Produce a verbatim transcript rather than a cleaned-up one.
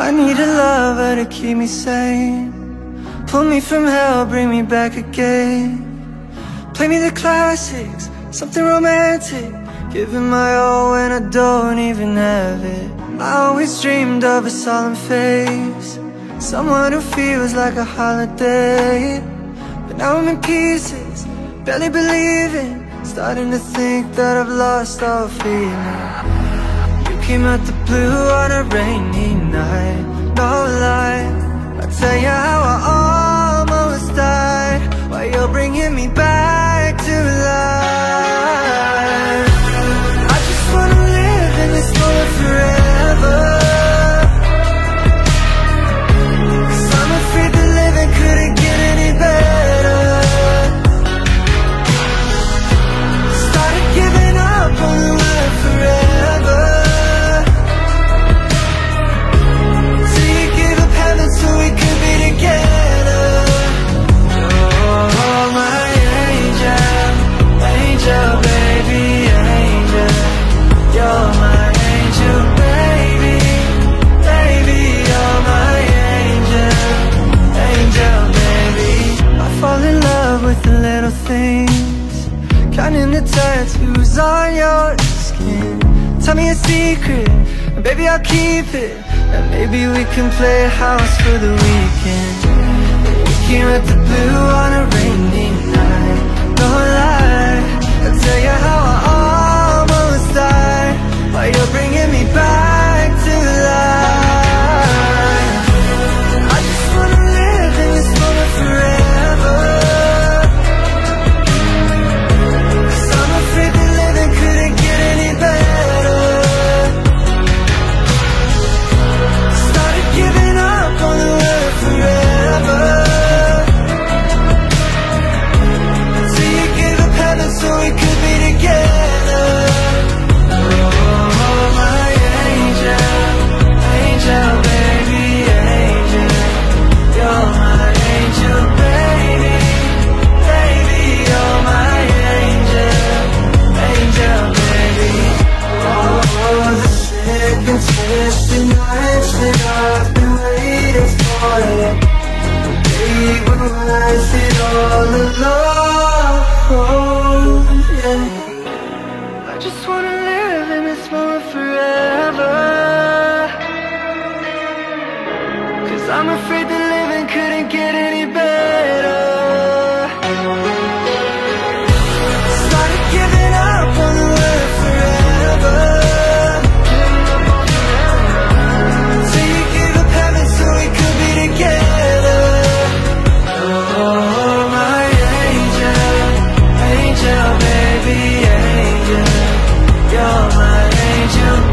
I need a lover to keep me sane, pull me from hell, bring me back again. Play me the classics, something romantic, giving my all when I don't even have it. I always dreamed of a solemn face, someone who feels like a holiday. But now I'm in pieces, barely believing, starting to think that I've lost all feeling. You came out the blue on a rainy night, no lie, I'll tell you how I almost died, while you're bringing me back to life. I just wanna live in this moment forever, 'cause I'm afraid that living couldn't get any better. Started giving up on the word forever, till you gave up heaven so we could be together. Oh, my angel, angel, baby, angel. You're my angel, baby, baby. You're my angel, angel, baby. I fall in love with the little things, counting the tattoos on your skin. Tell me a secret, and baby I'll keep it, and maybe we can play house for the weekend. We came at the blue on a rainy night, no lie, I'll tell you how I almost died, while you're bringing me back to life. I just wanna live in this moment forever, 'cause I'm afraid that living couldn't get any better. Started giving up on the word forever, till you gave up heaven so we could be together. Oh, my angel, angel, baby, angel. You're my angel, baby, baby. You're my angel, angel, baby. Oh, the sick and twisted nights that I've been waiting for you, they were worth it all alone. Yeah. I just wanna live in this moment forever, 'cause I'm afraid that living couldn't get any better. Started giving up on the word forever, till you gave up heaven so we could be together. Oh, my angel, angel, baby, angel. You're my angel,